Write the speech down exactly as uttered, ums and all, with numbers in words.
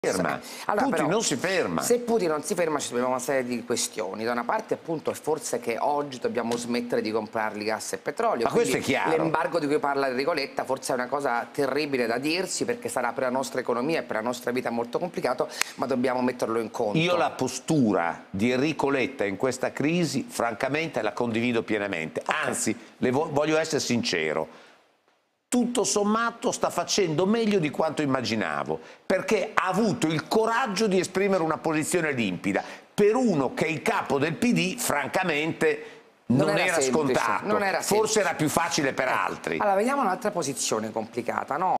ferma. Allora, Putin però, non si ferma. Se Putin non si ferma ci dobbiamo una serie di questioni. Da una parte appunto è forse che oggi dobbiamo smettere di comprarli gas e petrolio. Ma questo è chiaro. L'embargo di cui parla Enrico Letta forse è una cosa terribile da dirsi perché sarà per la nostra economia e per la nostra vita molto complicato, ma dobbiamo metterlo in conto. Io la postura di Enrico Letta in questa crisi francamente la condivido pienamente. Okay. Anzi, le vo voglio essere sincero. Tutto sommato sta facendo meglio di quanto immaginavo, perché ha avuto il coraggio di esprimere una posizione limpida. Per uno che è il capo del P D, francamente, non, non era, era scontato. Non era Forse era più facile per ecco. altri. Allora, vediamo un'altra posizione complicata, no?